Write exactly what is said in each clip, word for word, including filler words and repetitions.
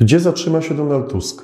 Gdzie zatrzyma się Donald Tusk?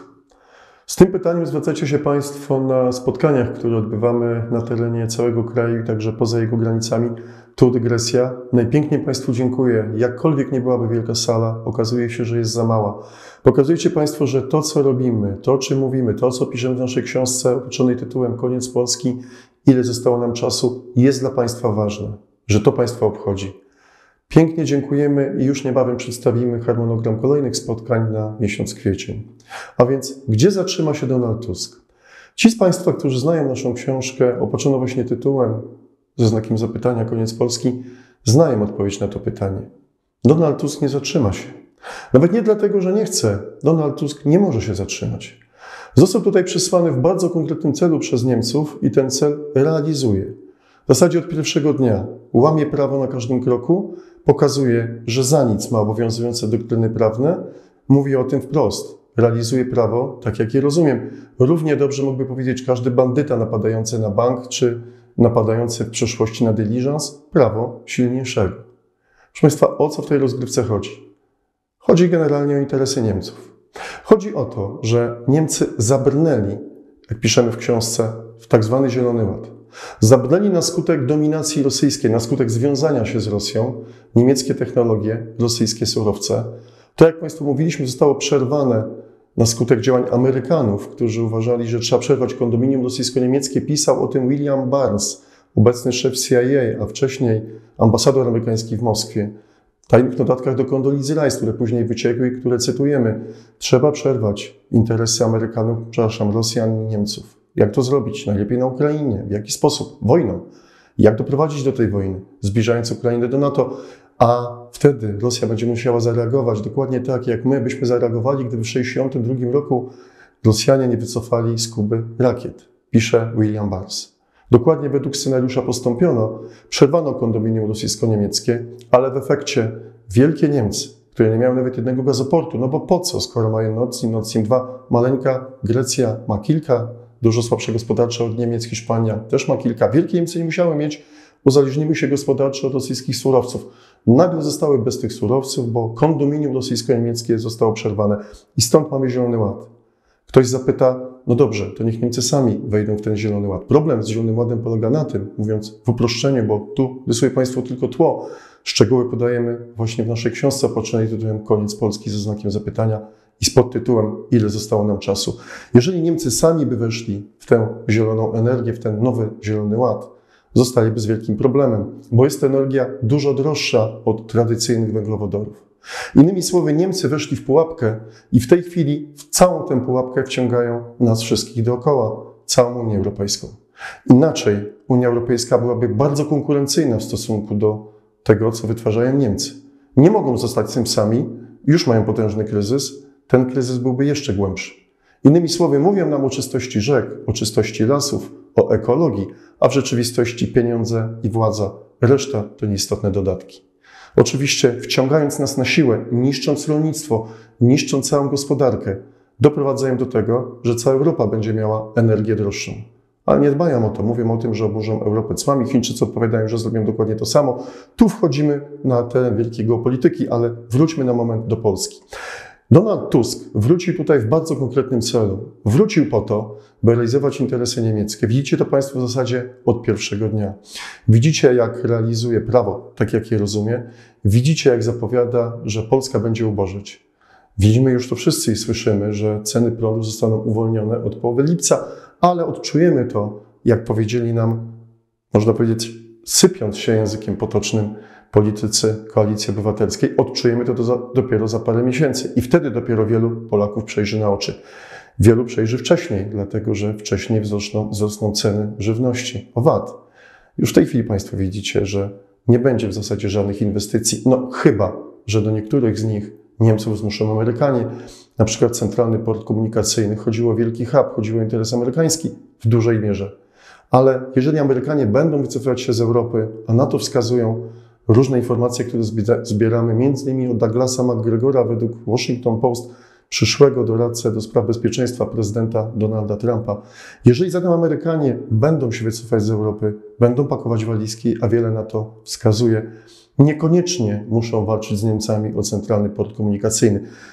Z tym pytaniem zwracacie się Państwo na spotkaniach, które odbywamy na terenie całego kraju i także poza jego granicami. Tu dygresja. Najpiękniej Państwu dziękuję. Jakkolwiek nie byłaby wielka sala, okazuje się, że jest za mała. Pokazujecie Państwo, że to, co robimy, to, o czym mówimy, to, co piszemy w naszej książce otoczonej tytułem Koniec Polski, ile zostało nam czasu, jest dla Państwa ważne, że to Państwa obchodzi. Pięknie dziękujemy i już niebawem przedstawimy harmonogram kolejnych spotkań na miesiąc kwiecień. A więc, gdzie zatrzyma się Donald Tusk? Ci z Państwa, którzy znają naszą książkę opaczoną właśnie tytułem ze znakiem zapytania Koniec Polski, znają odpowiedź na to pytanie. Donald Tusk nie zatrzyma się. Nawet nie dlatego, że nie chce. Donald Tusk nie może się zatrzymać. Został tutaj przysłany w bardzo konkretnym celu przez Niemców i ten cel realizuje. W zasadzie od pierwszego dnia łamie prawo na każdym kroku, pokazuje, że za nic ma obowiązujące doktryny prawne, mówi o tym wprost. Realizuje prawo tak, jak je rozumiem. Równie dobrze mógłby powiedzieć każdy bandyta napadający na bank, czy napadający w przeszłości na dyliżans, prawo silniejszego. Proszę Państwa, o co w tej rozgrywce chodzi? Chodzi generalnie o interesy Niemców. Chodzi o to, że Niemcy zabrnęli, jak piszemy w książce, w tak zwany Zielony Ład. Zabrnęli na skutek dominacji rosyjskiej, na skutek związania się z Rosją, niemieckie technologie, rosyjskie surowce. To, jak Państwu mówiliśmy, zostało przerwane na skutek działań Amerykanów, którzy uważali, że trzeba przerwać kondominium rosyjsko-niemieckie. Pisał o tym William Burns, obecny szef C I A, a wcześniej ambasador amerykański w Moskwie. W tajnych notatkach do Condoleezza Rice, które później wyciekły i które cytujemy. Trzeba przerwać interesy Amerykanów, przepraszam, Rosjan i Niemców. Jak to zrobić? Najlepiej na Ukrainie. W jaki sposób? Wojną. Jak doprowadzić do tej wojny? Zbliżając Ukrainę do NATO. A wtedy Rosja będzie musiała zareagować dokładnie tak, jak my byśmy zareagowali, gdyby w tysiąc dziewięćset sześćdziesiątym drugim roku Rosjanie nie wycofali z Kuby rakiet. Pisze William Burns. Dokładnie według scenariusza postąpiono, przerwano kondominium rosyjsko-niemieckie, ale w efekcie wielkie Niemcy, które nie miały nawet jednego gazoportu, no bo po co, skoro mają Nord Stream, Nord Stream dwa, maleńka Grecja ma kilka, dużo słabsze gospodarcze od Niemiec, Hiszpania też ma kilka. Wielkie Niemcy nie musiały mieć, uzależniły się gospodarczo od rosyjskich surowców. Nagle zostały bez tych surowców, bo kondominium rosyjsko-niemieckie zostało przerwane i stąd mamy Zielony Ład. Ktoś zapyta, no dobrze, to niech Niemcy sami wejdą w ten Zielony Ład. Problem z Zielonym Ładem polega na tym, mówiąc w uproszczeniu, bo tu rysuję Państwu tylko tło, szczegóły podajemy właśnie w naszej książce opaczonej tytułem Koniec Polski ze znakiem zapytania i z podtytułem Ile zostało nam czasu. Jeżeli Niemcy sami by weszli w tę zieloną energię, w ten nowy Zielony Ład, zostaliby z wielkim problemem, bo jest to energia dużo droższa od tradycyjnych węglowodorów. Innymi słowy, Niemcy weszli w pułapkę i w tej chwili w całą tę pułapkę wciągają nas wszystkich dookoła, całą Unię Europejską. Inaczej Unia Europejska byłaby bardzo konkurencyjna w stosunku do tego, co wytwarzają Niemcy. Nie mogą zostać z tym sami, już mają potężny kryzys, ten kryzys byłby jeszcze głębszy. Innymi słowy, mówią nam o czystości rzek, o czystości lasów, o ekologii, a w rzeczywistości pieniądze i władza, reszta to nieistotne dodatki. Oczywiście wciągając nas na siłę, niszcząc rolnictwo, niszcząc całą gospodarkę, doprowadzają do tego, że cała Europa będzie miała energię droższą. Ale nie dbają o to, mówią o tym, że oburzą Europę cłami. Chińczycy odpowiadają, że zrobią dokładnie to samo. Tu wchodzimy na teren wielkiej geopolityki, ale wróćmy na moment do Polski. Donald Tusk wrócił tutaj w bardzo konkretnym celu. Wrócił po to, by realizować interesy niemieckie. Widzicie to Państwo w zasadzie od pierwszego dnia. Widzicie, jak realizuje prawo, tak jak je rozumie. Widzicie, jak zapowiada, że Polska będzie ubożyć. Widzimy już to wszyscy i słyszymy, że ceny prądu zostaną uwolnione od połowy lipca, ale odczujemy to, jak powiedzieli nam, można powiedzieć, sypiąc się językiem potocznym, politycy Koalicji Obywatelskiej, odczujemy to do za, dopiero za parę miesięcy i wtedy dopiero wielu Polaków przejrzy na oczy. Wielu przejrzy wcześniej, dlatego że wcześniej wzrosną, wzrosną ceny żywności, o V A T. Już w tej chwili Państwo widzicie, że nie będzie w zasadzie żadnych inwestycji, no chyba, że do niektórych z nich Niemców zmuszą Amerykanie. Na przykład Centralny Port Komunikacyjny, chodziło o wielki hub, chodziło o interes amerykański w dużej mierze. Ale jeżeli Amerykanie będą wycofywać się z Europy, a na to wskazują różne informacje, które zbieramy, między innymi od Douglasa McGregora, według Washington Post, przyszłego doradcę do spraw bezpieczeństwa prezydenta Donalda Trumpa. Jeżeli zatem Amerykanie będą się wycofać z Europy, będą pakować walizki, a wiele na to wskazuje, niekoniecznie muszą walczyć z Niemcami o Centralny Port Komunikacyjny.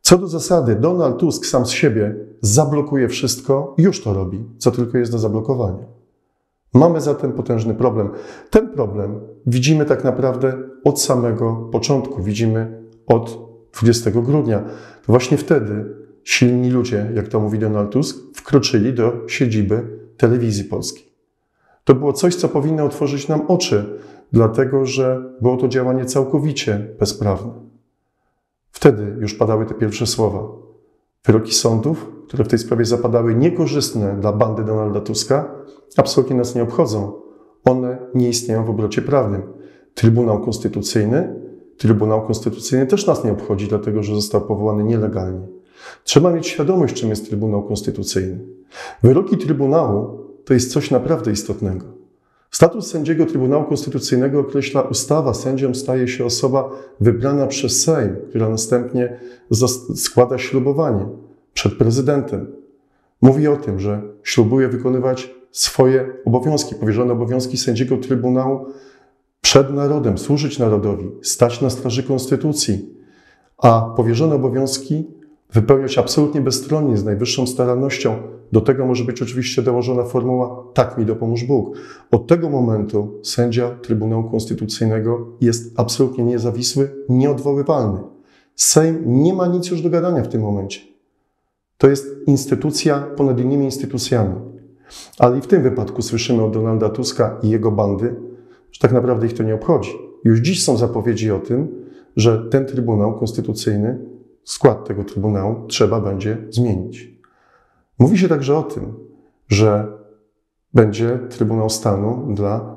Co do zasady, Donald Tusk sam z siebie zablokuje wszystko, już to robi, co tylko jest do zablokowania. Mamy zatem potężny problem. Ten problem widzimy tak naprawdę od samego początku, widzimy od dwudziestego grudnia. To właśnie wtedy silni ludzie, jak to mówi Donald Tusk, wkroczyli do siedziby Telewizji Polskiej. To było coś, co powinno otworzyć nam oczy, dlatego że było to działanie całkowicie bezprawne. Wtedy już padały te pierwsze słowa. Wyroki sądów, które w tej sprawie zapadały, niekorzystne dla bandy Donalda Tuska, absolutnie nas nie obchodzą. One nie istnieją w obrocie prawnym. Trybunał Konstytucyjny, Trybunał Konstytucyjny też nas nie obchodzi, dlatego że został powołany nielegalnie. Trzeba mieć świadomość, czym jest Trybunał Konstytucyjny. Wyroki Trybunału to jest coś naprawdę istotnego. Status sędziego Trybunału Konstytucyjnego określa ustawa. Sędzią staje się osoba wybrana przez Sejm, która następnie składa ślubowanie przed prezydentem. Mówi o tym, że ślubuje wykonywać swoje obowiązki, powierzone obowiązki sędziego Trybunału przed narodem, służyć narodowi, stać na straży Konstytucji, a powierzone obowiązki wypełniać absolutnie bezstronnie, z najwyższą starannością. Do tego może być oczywiście dołożona formuła tak mi dopomóż Bóg. Od tego momentu sędzia Trybunału Konstytucyjnego jest absolutnie niezawisły, nieodwoływalny. Sejm nie ma nic już do gadania w tym momencie. To jest instytucja ponad innymi instytucjami. Ale i w tym wypadku słyszymy od Donalda Tuska i jego bandy, że tak naprawdę ich to nie obchodzi. Już dziś są zapowiedzi o tym, że ten Trybunał Konstytucyjny, skład tego Trybunału trzeba będzie zmienić. Mówi się także o tym, że będzie Trybunał Stanu dla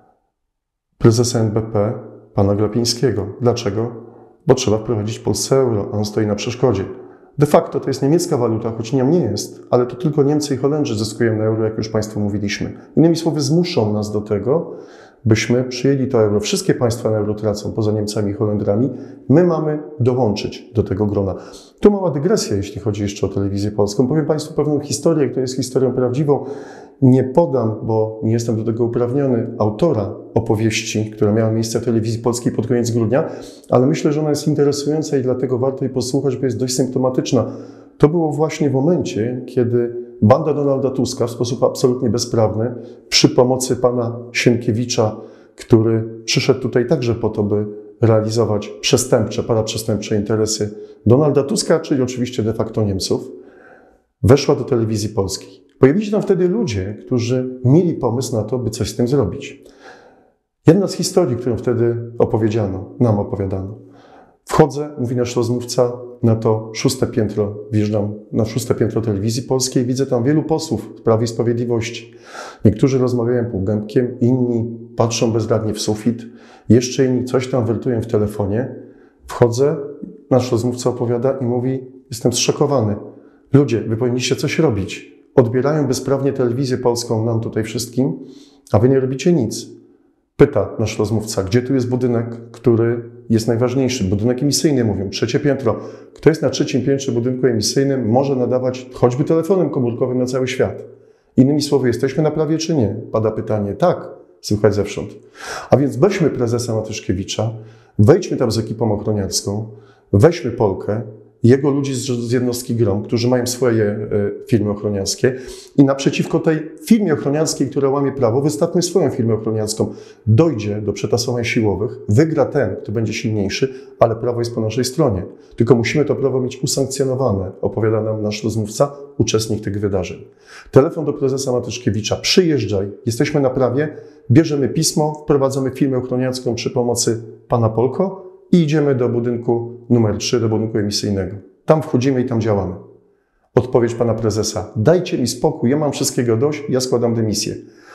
prezesa N B P, pana Glapińskiego. Dlaczego? Bo trzeba wprowadzić Polsce euro, a on stoi na przeszkodzie. De facto to jest niemiecka waluta, choć nią nie jest, ale to tylko Niemcy i Holendrzy zyskują na euro, jak już Państwu mówiliśmy. Innymi słowy, zmuszą nas do tego, byśmy przyjęli to euro. Wszystkie państwa na euro tracą, poza Niemcami i Holendrami. My mamy dołączyć do tego grona. Tu mała dygresja, jeśli chodzi jeszcze o Telewizję Polską. Powiem Państwu pewną historię, która jest historią prawdziwą. Nie podam, bo nie jestem do tego uprawniony, autora opowieści, która miała miejsce w Telewizji Polskiej pod koniec grudnia, ale myślę, że ona jest interesująca i dlatego warto jej posłuchać, bo jest dość symptomatyczna. To było właśnie w momencie, kiedy banda Donalda Tuska w sposób absolutnie bezprawny, przy pomocy pana Sienkiewicza, który przyszedł tutaj także po to, by realizować przestępcze, paraprzestępcze interesy Donalda Tuska, czyli oczywiście de facto Niemców, weszła do Telewizji Polskiej. Pojawili się tam wtedy ludzie, którzy mieli pomysł na to, by coś z tym zrobić. Jedna z historii, którą wtedy opowiedziano, nam opowiadano. Wchodzę, mówi nasz rozmówca, na to szóste piętro, wjeżdżam na szóste piętro Telewizji Polskiej, widzę tam wielu posłów z Prawa i Sprawiedliwości. Niektórzy rozmawiają półgębkiem, inni patrzą bezradnie w sufit, jeszcze inni coś tam wertują w telefonie. Wchodzę, nasz rozmówca opowiada i mówi, jestem zszokowany. Ludzie, wy powinniście coś robić. Odbierają bezprawnie Telewizję Polską nam tutaj wszystkim, a wy nie robicie nic. Pyta nasz rozmówca, gdzie tu jest budynek, który jest najważniejszy. Budynek emisyjny, mówią, trzecie piętro. Kto jest na trzecim piętrze budynku emisyjnym, może nadawać choćby telefonem komórkowym na cały świat. Innymi słowy, jesteśmy na prawie czy nie? Pada pytanie. Tak, słychać zewsząd. A więc weźmy prezesa Matyszkiewicza, wejdźmy tam z ekipą ochroniarską, weźmy Polkę, jego ludzi z jednostki GROM, którzy mają swoje firmy ochroniarskie i naprzeciwko tej firmie ochroniarskiej, która łamie prawo, wystawmy swoją firmę ochroniarską. Dojdzie do przetasowań siłowych, wygra ten, kto będzie silniejszy, ale prawo jest po naszej stronie. Tylko musimy to prawo mieć usankcjonowane, opowiada nam nasz rozmówca, uczestnik tych wydarzeń. Telefon do prezesa Matyszkiewicza, przyjeżdżaj, jesteśmy na prawie, bierzemy pismo, wprowadzamy firmę ochroniarską przy pomocy pana Polko, i idziemy do budynku numer trzy, do budynku emisyjnego. Tam wchodzimy i tam działamy. Odpowiedź pana prezesa. Dajcie mi spokój, ja mam wszystkiego dość, ja składam dymisję.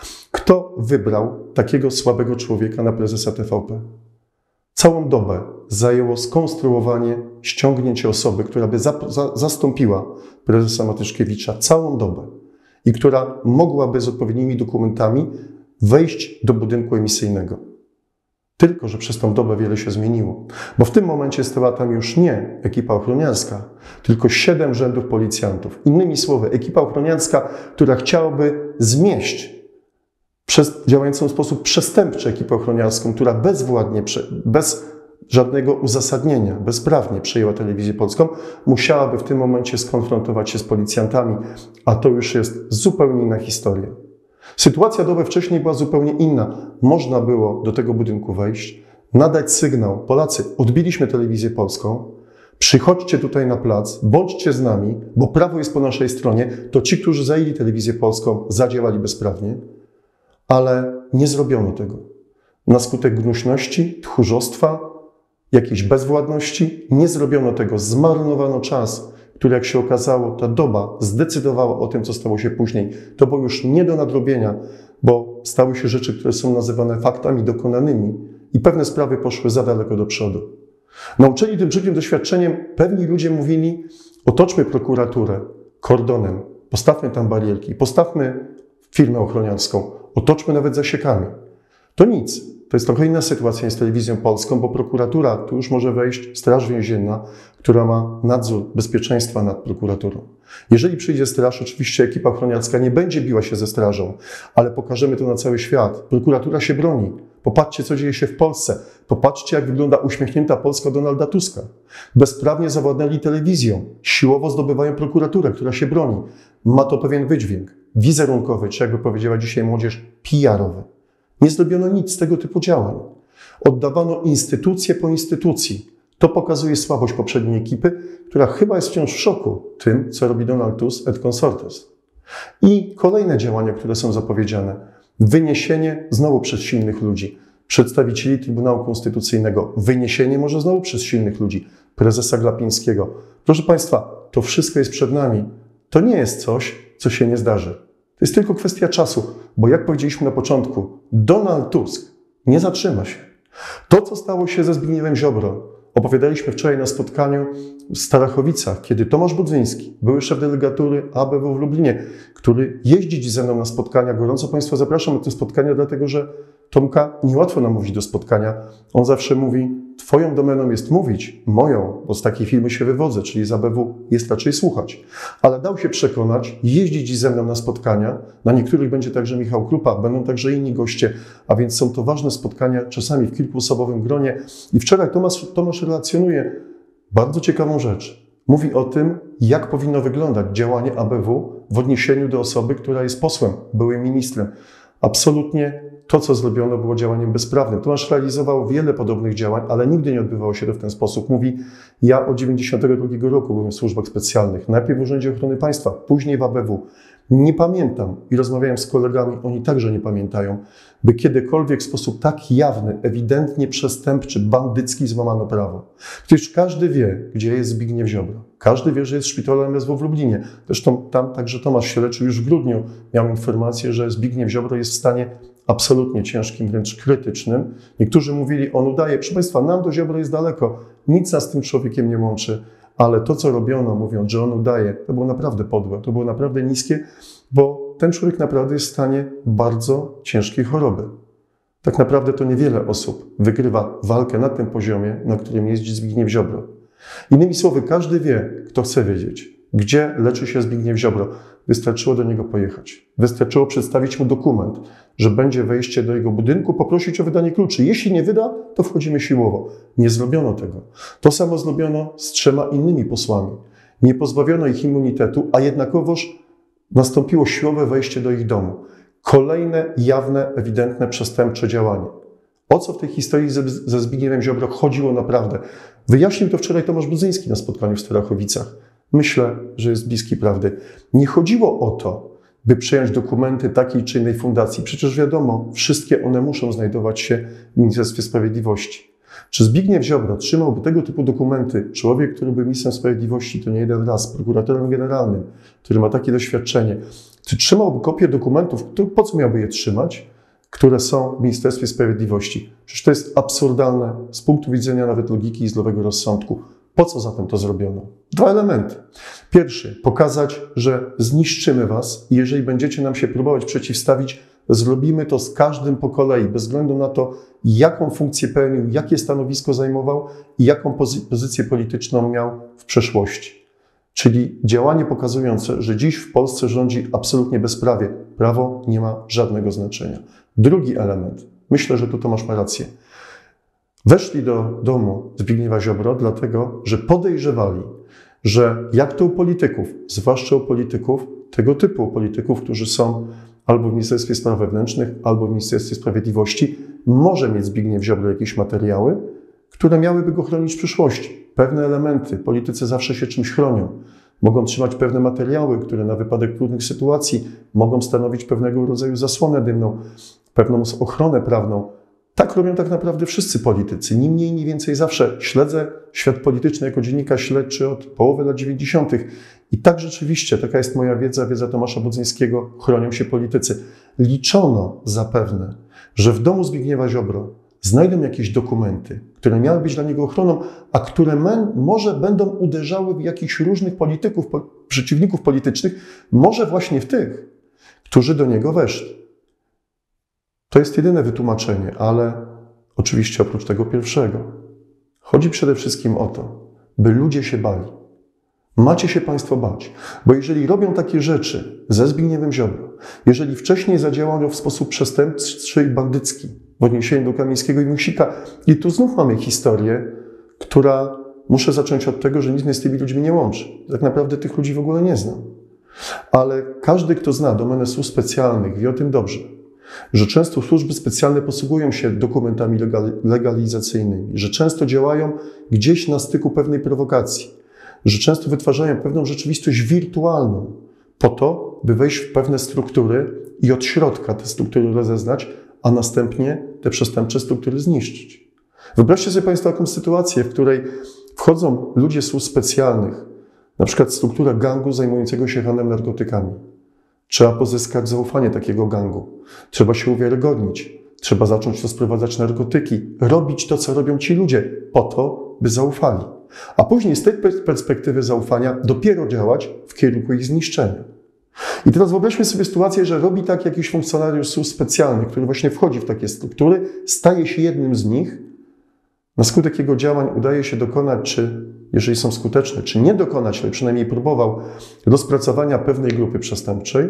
Kto wybrał takiego słabego człowieka na prezesa T V P? Całą dobę zajęło skonstruowanie, ściągnięcie osoby, która by za, za, zastąpiła prezesa Matyszkiewicza całą dobę i która mogłaby z odpowiednimi dokumentami wejść do budynku emisyjnego. Tylko że przez tą dobę wiele się zmieniło. Bo w tym momencie stała tam już nie ekipa ochroniarska, tylko siedem rzędów policjantów. Innymi słowy, ekipa ochroniarska, która chciałaby zmieść przez działającą w sposób przestępczy ekipę ochroniarską, która bezwładnie, bez żadnego uzasadnienia, bezprawnie przejęła telewizję polską, musiałaby w tym momencie skonfrontować się z policjantami, a to już jest zupełnie inna historia. Sytuacja dobę wcześniej była zupełnie inna. Można było do tego budynku wejść, nadać sygnał: Polacy, odbiliśmy telewizję polską, przychodźcie tutaj na plac, bądźcie z nami, bo prawo jest po naszej stronie. To ci, którzy zajęli telewizję polską, zadziałali bezprawnie, ale nie zrobiono tego. Na skutek gnuśności, tchórzostwa, jakiejś bezwładności nie zrobiono tego. Zmarnowano czas, który, jak się okazało, ta doba zdecydowała o tym, co stało się później. To było już nie do nadrobienia, bo stały się rzeczy, które są nazywane faktami dokonanymi i pewne sprawy poszły za daleko do przodu. Nauczeni tym życiem, doświadczeniem, pewni ludzie mówili: otoczmy prokuraturę kordonem, postawmy tam barierki, postawmy firmę ochroniarską, otoczmy nawet zasiekami. To nic. To jest trochę inna sytuacja niż z telewizją polską, bo prokuratura, tu już może wejść Straż Więzienna, która ma nadzór bezpieczeństwa nad prokuraturą. Jeżeli przyjdzie straż, oczywiście ekipa ochroniarska nie będzie biła się ze strażą, ale pokażemy to na cały świat. Prokuratura się broni. Popatrzcie, co dzieje się w Polsce. Popatrzcie, jak wygląda uśmiechnięta Polska Donalda Tuska. Bezprawnie zawładnęli telewizją. Siłowo zdobywają prokuraturę, która się broni. Ma to pewien wydźwięk wizerunkowy, czy jakby powiedziała dzisiaj młodzież, P R-owy. Nie zrobiono nic z tego typu działań. Oddawano instytucję po instytucji. To pokazuje słabość poprzedniej ekipy, która chyba jest wciąż w szoku tym, co robi Donald Tusk et consortes. I kolejne działania, które są zapowiedziane. Wyniesienie znowu przez silnych ludzi, przedstawicieli Trybunału Konstytucyjnego. Wyniesienie może znowu przez silnych ludzi, prezesa Glapińskiego. Proszę Państwa, to wszystko jest przed nami. To nie jest coś, co się nie zdarzy. To jest tylko kwestia czasu, bo jak powiedzieliśmy na początku, Donald Tusk nie zatrzyma się. To, co stało się ze Zbigniewem Ziobro, opowiadaliśmy wczoraj na spotkaniu w Starachowicach, kiedy Tomasz Budzyński, były szef delegatury A B W w Lublinie, który jeździ dziś ze mną na spotkania. Gorąco Państwa zapraszam na te spotkania, dlatego że Tomka niełatwo namówić do spotkania. On zawsze mówi: twoją domeną jest mówić, moją, bo z takiej firmy się wywodzę, czyli z A B W jest raczej słuchać. Ale dał się przekonać, jeździ dziś ze mną na spotkania. Na niektórych będzie także Michał Krupa, będą także inni goście, a więc są to ważne spotkania, czasami w kilkuosobowym gronie. I wczoraj Tomasz, Tomasz relacjonuje bardzo ciekawą rzecz. Mówi o tym, jak powinno wyglądać działanie A B W w odniesieniu do osoby, która jest posłem, byłym ministrem. Absolutnie to, co zrobiono, było działaniem bezprawnym. Tomasz realizował wiele podobnych działań, ale nigdy nie odbywało się to w ten sposób. Mówi: ja od dziewięćdziesiątego drugiego roku byłem w służbach specjalnych, najpierw w Urzędzie Ochrony Państwa, później w A B W. Nie pamiętam, i rozmawiałem z kolegami, oni także nie pamiętają, by kiedykolwiek w sposób tak jawny, ewidentnie przestępczy, bandycki złamano prawo. Przecież każdy wie, gdzie jest Zbigniew Ziobro. Każdy wie, że jest w szpitalu M S W w Lublinie. Zresztą tam także Tomasz się leczył już w grudniu. Miał informację, że Zbigniew Ziobro jest w stanie absolutnie ciężkim, wręcz krytycznym. Niektórzy mówili: on udaje. Proszę Państwa, nam do Ziobro jest daleko. Nic nas z tym człowiekiem nie łączy. Ale to, co robiono, mówiąc, że on udaje, to było naprawdę podłe, to było naprawdę niskie, bo ten człowiek naprawdę jest w stanie bardzo ciężkiej choroby. Tak naprawdę to niewiele osób wygrywa walkę na tym poziomie, na którym jeździ Zbigniew Ziobro. Innymi słowy, każdy wie, kto chce wiedzieć, gdzie leczy się Zbigniew Ziobro. Wystarczyło do niego pojechać. Wystarczyło przedstawić mu dokument, że będzie wejście do jego budynku, poprosić o wydanie kluczy. Jeśli nie wyda, to wchodzimy siłowo. Nie zrobiono tego. To samo zrobiono z trzema innymi posłami. Nie pozbawiono ich immunitetu, a jednakowoż nastąpiło siłowe wejście do ich domu. Kolejne jawne, ewidentne, przestępcze działanie. O co w tej historii ze, ze Zbigniewem Ziobro chodziło naprawdę? Wyjaśnił to wczoraj Tomasz Budzyński na spotkaniu w Starachowicach. Myślę, że jest bliski prawdy. Nie chodziło o to, by przejąć dokumenty takiej czy innej fundacji. Przecież wiadomo, wszystkie one muszą znajdować się w Ministerstwie Sprawiedliwości. Czy Zbigniew Ziobro trzymałby tego typu dokumenty? Człowiek, który był ministrem sprawiedliwości, to nie jeden raz, prokuratorem generalnym, który ma takie doświadczenie. Czy trzymałby kopię dokumentów? Po co miałby je trzymać? Które są w Ministerstwie Sprawiedliwości. Przecież to jest absurdalne z punktu widzenia nawet logiki i zdrowego rozsądku. Po co zatem to zrobiono? Dwa elementy. Pierwszy, pokazać, że zniszczymy was i jeżeli będziecie nam się próbować przeciwstawić, zrobimy to z każdym po kolei, bez względu na to, jaką funkcję pełnił, jakie stanowisko zajmował i jaką pozy- pozycję polityczną miał w przeszłości. Czyli działanie pokazujące, że dziś w Polsce rządzi absolutnie bezprawie. Prawo nie ma żadnego znaczenia. Drugi element. Myślę, że tu Tomasz ma rację. Weszli do domu Zbigniewa Ziobro dlatego, że podejrzewali, że jak to u polityków, zwłaszcza u polityków, tego typu polityków, którzy są albo w Ministerstwie Spraw Wewnętrznych, albo w Ministerstwie Sprawiedliwości, może mieć Zbigniew Ziobro jakieś materiały, które miałyby go chronić w przyszłości. Pewne elementy, politycy zawsze się czymś chronią. Mogą trzymać pewne materiały, które na wypadek trudnych sytuacji mogą stanowić pewnego rodzaju zasłonę dymną, pewną ochronę prawną. Tak robią tak naprawdę wszyscy politycy. Ni mniej, ni więcej zawsze śledzę świat polityczny jako dziennikarz śledczy od połowy lat dziewięćdziesiątych. I tak rzeczywiście, taka jest moja wiedza, wiedza Tomasza Budzyńskiego, chronią się politycy. Liczono zapewne, że w domu Zbigniewa Ziobro znajdą jakieś dokumenty, które miały być dla niego ochroną, a które men, może będą uderzały w jakichś różnych polityków, po, przeciwników politycznych, może właśnie w tych, którzy do niego weszli. To jest jedyne wytłumaczenie, ale oczywiście oprócz tego pierwszego. Chodzi przede wszystkim o to, by ludzie się bali. Macie się Państwo bać, bo jeżeli robią takie rzeczy ze Zbigniewem Ziobro, jeżeli wcześniej zadziałano w sposób przestępczy i bandycki w odniesieniu do Kamińskiego i Wąsika, i tu znów mamy historię, która, muszę zacząć od tego, że nic mnie z tymi ludźmi nie łączy. Tak naprawdę tych ludzi w ogóle nie znam. Ale każdy, kto zna domenę służb specjalnych, wie o tym dobrze, że często służby specjalne posługują się dokumentami legalizacyjnymi, że często działają gdzieś na styku pewnej prowokacji, że często wytwarzają pewną rzeczywistość wirtualną po to, by wejść w pewne struktury i od środka te struktury rozeznać, a następnie te przestępcze struktury zniszczyć. Wyobraźcie sobie Państwo taką sytuację, w której wchodzą ludzie służb specjalnych, na przykład struktura gangu zajmującego się handlem narkotykami. Trzeba pozyskać zaufanie takiego gangu. Trzeba się uwiarygodnić. Trzeba zacząć rozprowadzać narkotyki. Robić to, co robią ci ludzie, po to, by zaufali. A później z tej perspektywy zaufania dopiero działać w kierunku ich zniszczenia. I teraz wyobraźmy sobie sytuację, że robi tak jakiś funkcjonariusz służb specjalnych, który właśnie wchodzi w takie struktury, staje się jednym z nich. Na skutek jego działań udaje się dokonać, czy jeżeli są skuteczne, czy nie dokonać, ale przynajmniej próbował rozpracowania pewnej grupy przestępczej,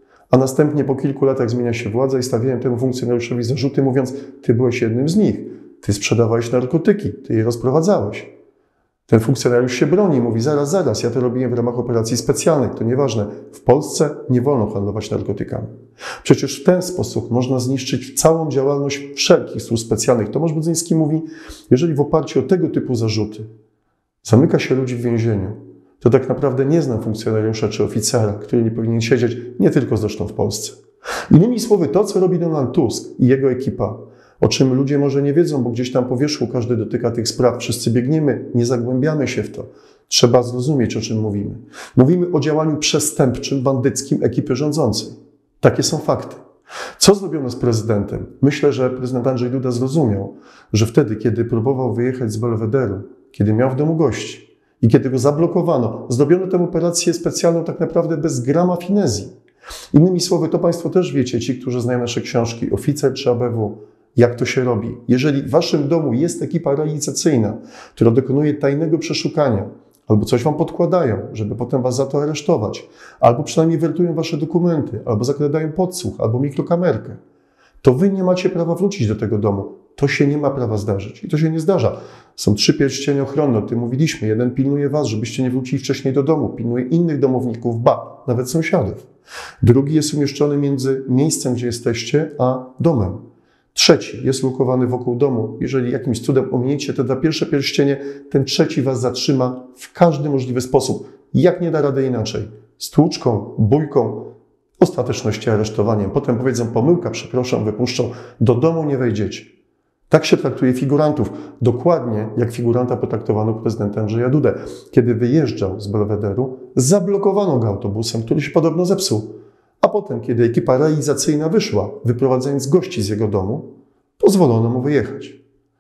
a następnie po kilku latach zmienia się władza i stawiają temu funkcjonariuszowi zarzuty, mówiąc: ty byłeś jednym z nich, ty sprzedawałeś narkotyki, ty je rozprowadzałeś. Ten funkcjonariusz się broni, mówi: zaraz, zaraz, ja to robiłem w ramach operacji specjalnej, to nieważne. W Polsce nie wolno handlować narkotykami. Przecież w ten sposób można zniszczyć całą działalność wszelkich służb specjalnych. Tomasz Budzyński mówi, jeżeli w oparciu o tego typu zarzuty zamyka się ludzi w więzieniu, to tak naprawdę nie znam funkcjonariusza czy oficera, który nie powinien siedzieć, nie tylko zresztą w Polsce. Innymi słowy, to, co robi Donald Tusk i jego ekipa, o czym ludzie może nie wiedzą, bo gdzieś tam po wierzchu każdy dotyka tych spraw, wszyscy biegniemy, nie zagłębiamy się w to. Trzeba zrozumieć, o czym mówimy. Mówimy o działaniu przestępczym, bandyckim ekipy rządzącej. Takie są fakty. Co zrobiono z prezydentem? Myślę, że prezydent Andrzej Duda zrozumiał, że wtedy, kiedy próbował wyjechać z Belwederu, kiedy miał w domu gości i kiedy go zablokowano, zrobiono tę operację specjalną tak naprawdę bez grama finezji. Innymi słowy, to Państwo też wiecie, ci, którzy znają nasze książki, Oficer czy A B W, jak to się robi. Jeżeli w Waszym domu jest ekipa realizacyjna, która dokonuje tajnego przeszukania, albo coś Wam podkładają, żeby potem Was za to aresztować, albo przynajmniej wertują Wasze dokumenty, albo zakładają podsłuch, albo mikrokamerkę, to Wy nie macie prawa wrócić do tego domu. To się nie ma prawa zdarzyć. I to się nie zdarza. Są trzy pierścienie ochronne, o tym mówiliśmy. Jeden pilnuje Was, żebyście nie wrócili wcześniej do domu. Pilnuje innych domowników, ba, nawet sąsiadów. Drugi jest umieszczony między miejscem, gdzie jesteście, a domem. Trzeci jest lokowany wokół domu. Jeżeli jakimś cudem ominiecie te dwa pierwsze pierścienie, ten trzeci Was zatrzyma w każdy możliwy sposób. Jak nie da rady inaczej. Stłuczką, bójką, w ostateczności aresztowaniem. Potem powiedzą: pomyłka, przepraszam, wypuszczą. Do domu nie wejdziecie. Tak się traktuje figurantów. Dokładnie jak figuranta potraktowano prezydenta Andrzeja Dudę. Kiedy wyjeżdżał z Belwederu, zablokowano go autobusem, który się podobno zepsuł. A potem, kiedy ekipa realizacyjna wyszła, wyprowadzając gości z jego domu, pozwolono mu wyjechać.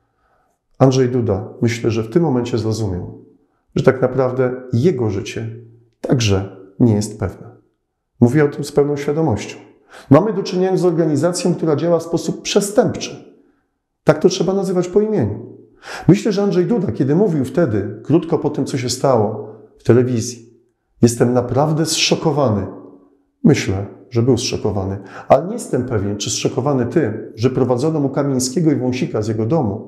Andrzej Duda, myślę, że w tym momencie zrozumiał, że tak naprawdę jego życie także nie jest pewne. Mówię o tym z pełną świadomością. Mamy do czynienia z organizacją, która działa w sposób przestępczy. Tak to trzeba nazywać po imieniu. Myślę, że Andrzej Duda, kiedy mówił wtedy, krótko po tym, co się stało w telewizji: jestem naprawdę zszokowany. Myślę, że był zszokowany, ale nie jestem pewien, czy zszokowany tym, że prowadzono mu Kamińskiego i Wąsika z jego domu,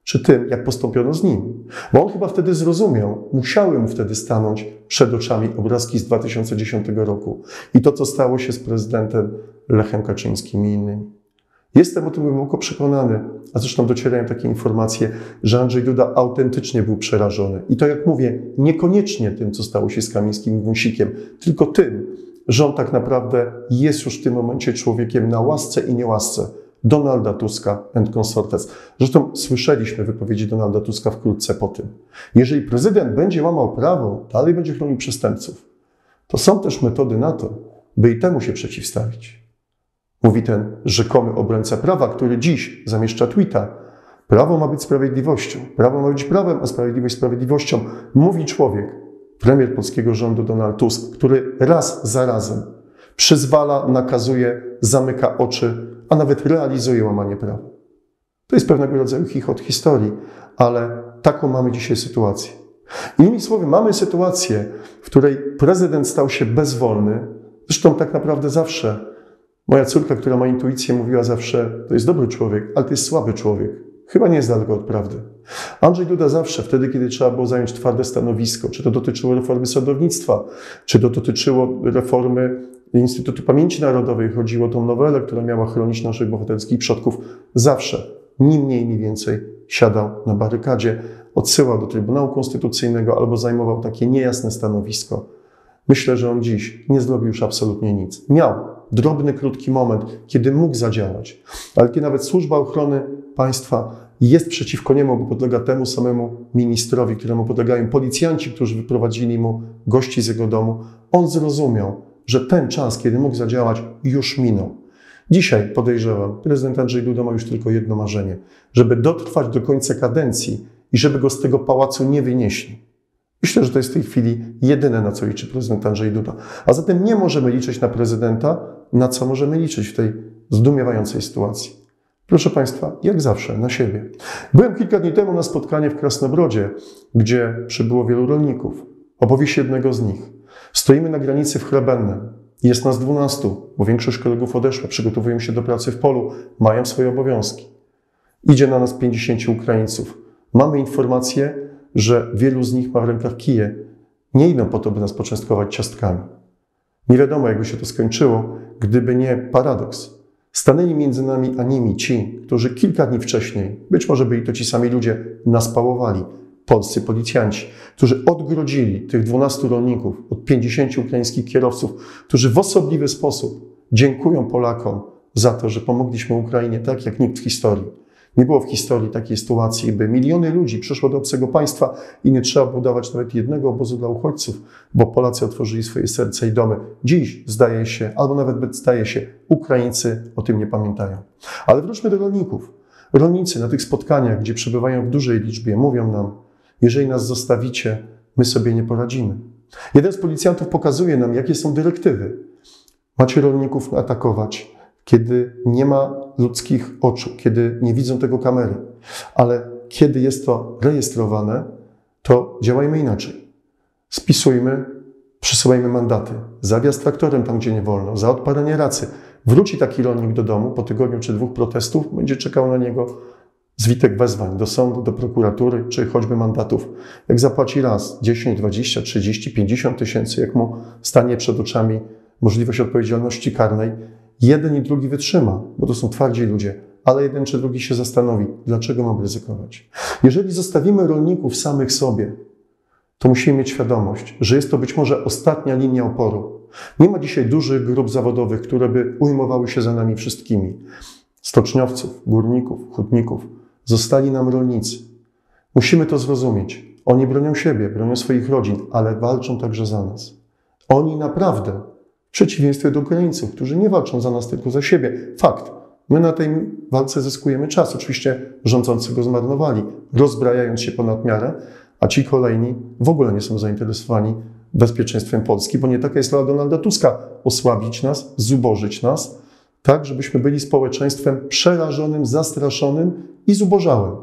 czy tym, jak postąpiono z nim. Bo on chyba wtedy zrozumiał, musiały mu wtedy stanąć przed oczami obrazki z dwa tysiące dziesiątego roku i to, co stało się z prezydentem Lechem Kaczyńskim i innymi. Jestem o tym głęboko przekonany, a zresztą docierają takie informacje, że Andrzej Duda autentycznie był przerażony. I to, jak mówię, niekoniecznie tym, co stało się z Kamińskim i Wąsikiem, tylko tym, że on tak naprawdę jest już w tym momencie człowiekiem na łasce i niełasce Donalda Tuska and consortes. Zresztą słyszeliśmy wypowiedzi Donalda Tuska wkrótce po tym. Jeżeli prezydent będzie łamał prawo, dalej będzie chronił przestępców, to są też metody na to, by i temu się przeciwstawić. Mówi ten rzekomy obrońca prawa, który dziś zamieszcza tweeta. Prawo ma być sprawiedliwością. Prawo ma być prawem, a sprawiedliwość sprawiedliwością. Mówi człowiek, premier polskiego rządu Donald Tusk, który raz za razem przyzwala, nakazuje, zamyka oczy, a nawet realizuje łamanie prawa. To jest pewnego rodzaju chichot historii, ale taką mamy dzisiaj sytuację. Innymi słowy, mamy sytuację, w której prezydent stał się bezwolny. Zresztą tak naprawdę zawsze moja córka, która ma intuicję, mówiła zawsze, to jest dobry człowiek, ale to jest słaby człowiek. Chyba nie jest daleko od prawdy. Andrzej Duda zawsze, wtedy, kiedy trzeba było zająć twarde stanowisko, czy to dotyczyło reformy sądownictwa, czy to dotyczyło reformy Instytutu Pamięci Narodowej, chodziło o tą nowelę, która miała chronić naszych bohaterskich przodków, zawsze, ni mniej, ni więcej, siadał na barykadzie, odsyłał do Trybunału Konstytucyjnego albo zajmował takie niejasne stanowisko. Myślę, że on dziś nie zrobił już absolutnie nic. Miał drobny, krótki moment, kiedy mógł zadziałać, ale kiedy nawet Służba Ochrony Państwa jest przeciwko niemu, bo podlega temu samemu ministrowi, któremu podlegają policjanci, którzy wyprowadzili mu gości z jego domu, on zrozumiał, że ten czas, kiedy mógł zadziałać, już minął. Dzisiaj, podejrzewam, prezydent Andrzej Duda ma już tylko jedno marzenie, żeby dotrwać do końca kadencji i żeby go z tego pałacu nie wynieśli. Myślę, że to jest w tej chwili jedyne, na co liczy prezydent Andrzej Duda. A zatem nie możemy liczyć na prezydenta, na co możemy liczyć w tej zdumiewającej sytuacji. Proszę Państwa, jak zawsze, na siebie. Byłem kilka dni temu na spotkanie w Krasnobrodzie, gdzie przybyło wielu rolników. Opowieść jednego z nich. Stoimy na granicy w Chlebennem. Jest nas dwunastu, bo większość kolegów odeszła, przygotowują się do pracy w polu, mają swoje obowiązki. Idzie na nas pięćdziesięciu Ukraińców. Mamy informację, że wielu z nich ma w rękach kije. Nie idą po to, by nas poczęstować ciastkami. Nie wiadomo, jakby się to skończyło, gdyby nie paradoks. Stanęli między nami a nimi ci, którzy kilka dni wcześniej, być może byli to ci sami ludzie, nas pałowali. Polscy policjanci, którzy odgrodzili tych dwunastu rolników od pięćdziesięciu ukraińskich kierowców, którzy w osobliwy sposób dziękują Polakom za to, że pomogliśmy Ukrainie tak, jak nikt w historii. Nie było w historii takiej sytuacji, by miliony ludzi przyszło do obcego państwa i nie trzeba budować nawet jednego obozu dla uchodźców, bo Polacy otworzyli swoje serca i domy. Dziś, zdaje się, albo nawet zdaje się, Ukraińcy o tym nie pamiętają. Ale wróćmy do rolników. Rolnicy na tych spotkaniach, gdzie przebywają w dużej liczbie, mówią nam, jeżeli nas zostawicie, my sobie nie poradzimy. Jeden z policjantów pokazuje nam, jakie są dyrektywy. Macie rolników atakować, kiedy nie ma ludzkich oczu, kiedy nie widzą tego kamery. Ale kiedy jest to rejestrowane, to działajmy inaczej. Spisujmy, przysyłajmy mandaty. Za wjazd traktorem tam, gdzie nie wolno, za odpalenie racy. Wróci taki rolnik do domu po tygodniu czy dwóch protestów, będzie czekał na niego zwitek wezwań do sądu, do prokuratury, czy choćby mandatów. Jak zapłaci raz dziesięć, dwadzieścia, trzydzieści, pięćdziesiąt tysięcy, jak mu stanie przed oczami możliwość odpowiedzialności karnej, jeden i drugi wytrzyma, bo to są twardzi ludzie, ale jeden czy drugi się zastanowi, dlaczego mam ryzykować. Jeżeli zostawimy rolników samych sobie, to musimy mieć świadomość, że jest to być może ostatnia linia oporu. Nie ma dzisiaj dużych grup zawodowych, które by ujmowały się za nami wszystkimi. Stoczniowców, górników, hutników. Zostali nam rolnicy. Musimy to zrozumieć. Oni bronią siebie, bronią swoich rodzin, ale walczą także za nas. Oni naprawdę, w przeciwieństwie do Ukraińców, którzy nie walczą za nas tylko za siebie. Fakt. My na tej walce zyskujemy czas. Oczywiście rządzący go zmarnowali, rozbrajając się ponad miarę, a ci kolejni w ogóle nie są zainteresowani bezpieczeństwem Polski, bo nie taka jest rola Donalda Tuska – osłabić nas, zubożyć nas, tak, żebyśmy byli społeczeństwem przerażonym, zastraszonym i zubożałym.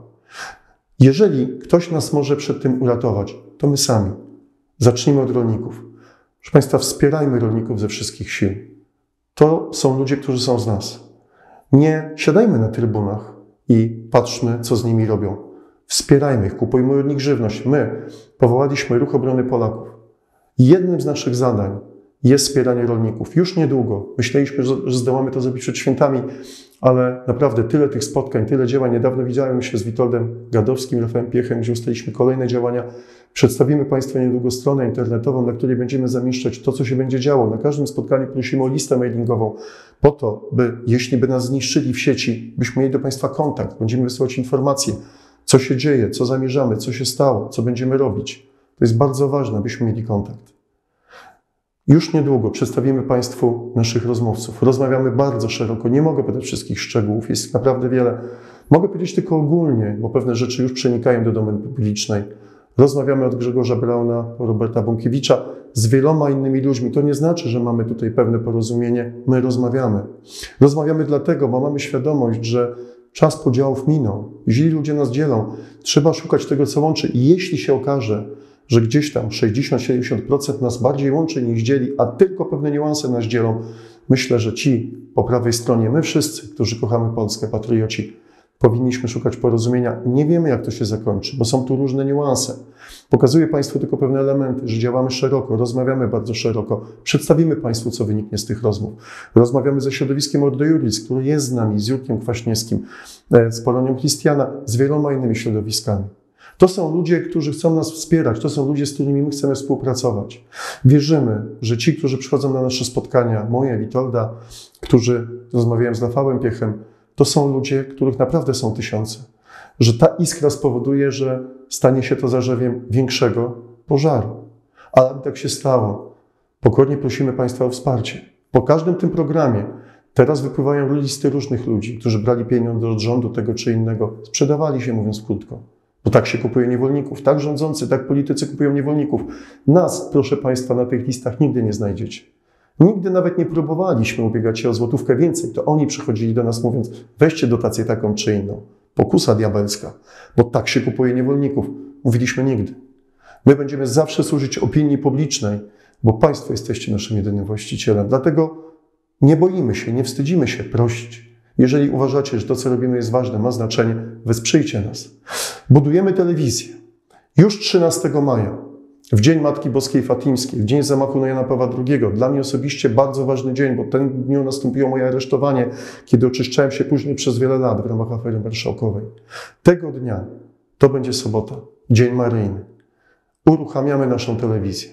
Jeżeli ktoś nas może przed tym uratować, to my sami. Zacznijmy od rolników. Proszę Państwa, wspierajmy rolników ze wszystkich sił. To są ludzie, którzy są z nas. Nie siadajmy na trybunach i patrzmy, co z nimi robią. Wspierajmy ich, kupujmy od nich żywność. My powołaliśmy Ruch Obrony Polaków. Jednym z naszych zadań jest wspieranie rolników. Już niedługo. Myśleliśmy, że zdołamy to zrobić przed świętami, ale naprawdę tyle tych spotkań, tyle działań. Niedawno widziałem się z Witoldem Gadowskim, Rafałem Piechem, gdzie ustaliliśmy kolejne działania. Przedstawimy Państwu niedługo stronę internetową, na której będziemy zamieszczać to, co się będzie działo. Na każdym spotkaniu prosimy o listę mailingową, po to, by, jeśli by nas zniszczyli w sieci, byśmy mieli do Państwa kontakt. Będziemy wysyłać informacje, co się dzieje, co zamierzamy, co się stało, co będziemy robić. To jest bardzo ważne, abyśmy mieli kontakt. Już niedługo przedstawimy Państwu naszych rozmówców. Rozmawiamy bardzo szeroko. Nie mogę podać wszystkich szczegółów, jest naprawdę wiele. Mogę powiedzieć tylko ogólnie, bo pewne rzeczy już przenikają do domeny publicznej. Rozmawiamy od Grzegorza Brauna, Roberta Bąkiewicza, z wieloma innymi ludźmi. To nie znaczy, że mamy tutaj pewne porozumienie. My rozmawiamy. Rozmawiamy dlatego, bo mamy świadomość, że czas podziałów minął. Źli ludzie nas dzielą. Trzeba szukać tego, co łączy. I jeśli się okaże, że gdzieś tam sześćdziesiąt do siedemdziesięciu procent nas bardziej łączy niż dzieli, a tylko pewne niuanse nas dzielą, myślę, że ci po prawej stronie, my wszyscy, którzy kochamy Polskę, patrioci, powinniśmy szukać porozumienia. Nie wiemy, jak to się zakończy, bo są tu różne niuanse. Pokazuję Państwu tylko pewne elementy, że działamy szeroko, rozmawiamy bardzo szeroko. Przedstawimy Państwu, co wyniknie z tych rozmów. Rozmawiamy ze środowiskiem Ordo Iuris, który jest z nami, z Jurkiem Kwaśniewskim, z Polonią Christiana, z wieloma innymi środowiskami. To są ludzie, którzy chcą nas wspierać, to są ludzie, z którymi my chcemy współpracować. Wierzymy, że ci, którzy przychodzą na nasze spotkania, moje, Witolda, którzy rozmawiałem z Rafałem Piechem, to są ludzie, których naprawdę są tysiące. Że ta iskra spowoduje, że stanie się to zarzewiem większego pożaru. Ale aby tak się stało, pokornie prosimy Państwa o wsparcie. Po każdym tym programie teraz wypływają listy różnych ludzi, którzy brali pieniądze od rządu tego czy innego, sprzedawali się, mówiąc krótko. Bo tak się kupuje niewolników. Tak rządzący, tak politycy kupują niewolników. Nas, proszę Państwa, na tych listach nigdy nie znajdziecie. Nigdy nawet nie próbowaliśmy ubiegać się o złotówkę więcej. To oni przychodzili do nas mówiąc, weźcie dotację taką czy inną. Pokusa diabelska, bo tak się kupuje niewolników. Mówiliśmy nigdy. My będziemy zawsze służyć opinii publicznej, bo Państwo jesteście naszym jedynym właścicielem. Dlatego nie boimy się, nie wstydzimy się prosić. Jeżeli uważacie, że to, co robimy, jest ważne, ma znaczenie, wesprzyjcie nas. Budujemy telewizję. Już trzynastego maja, w Dzień Matki Boskiej Fatimskiej, w dzień zamachu na Jana Pawła drugiego. Dla mnie osobiście bardzo ważny dzień, bo ten dniu nastąpiło moje aresztowanie, kiedy oczyszczałem się później przez wiele lat w ramach afery marszałkowej. Tego dnia, to będzie sobota, Dzień Maryjny. Uruchamiamy naszą telewizję.